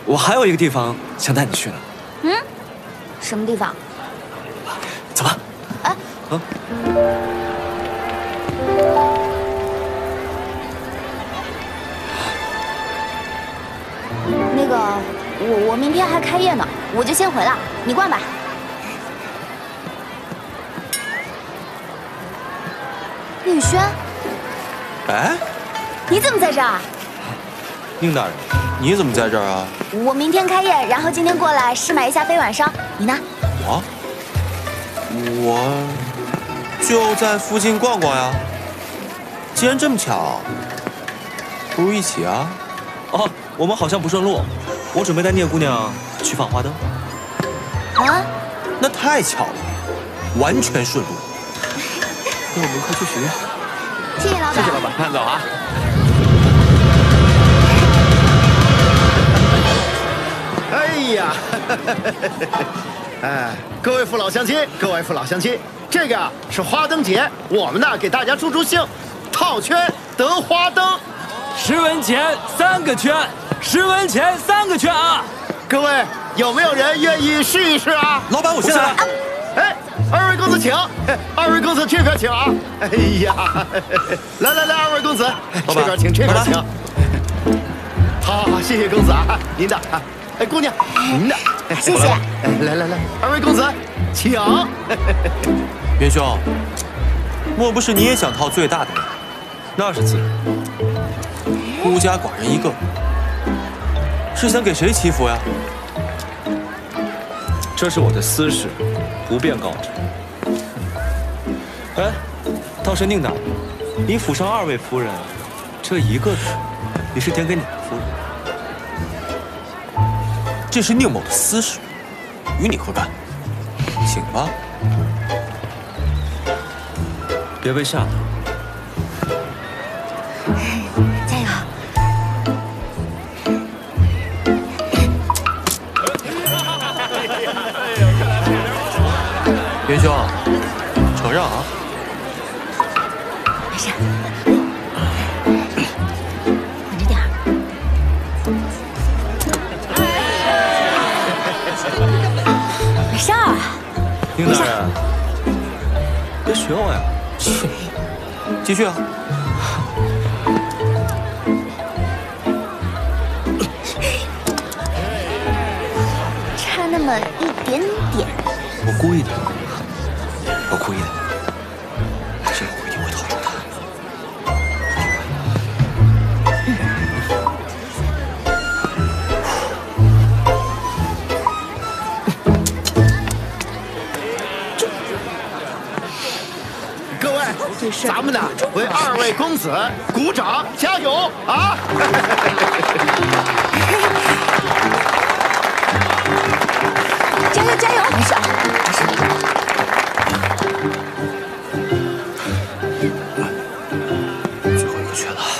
我还有一个地方想带你去呢。 嗯，什么地方？ 走吧。 哎，那个，我明天还开业呢，我就先回了，你逛吧。宁宇轩， 哎， 你怎么在这儿？ 宁大人，你怎么在这儿啊？ 我明天开业，然后今天过来试买一下飞碗烧。你呢？ 我就在附近逛逛呀。既然这么巧，不如一起啊。 哦，我们好像不顺路，我准备带聂姑娘去放花灯。 啊？ 那太巧了，完全顺路。那我们快去许愿。 谢谢老板。 谢谢老板，慢走啊。 哎呀，哎，各位父老乡亲，各位父老乡亲，这个是花灯节，我们呢给大家助助兴，套圈得花灯 ，10文钱3个圈，10文钱3个圈啊！ 各位有没有人愿意试一试啊？ 老板，我先来。 哎，二位公子请，二位公子这边请啊！哎呀，来，二位公子，这边请，这边请。好，谢谢公子啊，您的啊。哎，姑娘，您的， 谢谢。 来，二位公子，请。 元兄，莫不是你也想套最大的呀？ 那是自然。 孤家寡人一个，是想给谁祈福呀？ 这是我的私事，不便告知。哎，倒是宁大人，你府上2位夫人，这一个人，你是点给哪个夫人？ 这是宁某的私事，与你何干？请吧。 别被吓到。 加油！ 元兄，承让啊。 没事。稳着点儿。没事儿。 宁大人，别学我呀！ 切，继续啊。 差那么一点点。 我故意的，我故意的。这个我一定会套住他。 各位，咱们呢为2位公子鼓掌加油啊！ 加油！没事。 最后一个圈了。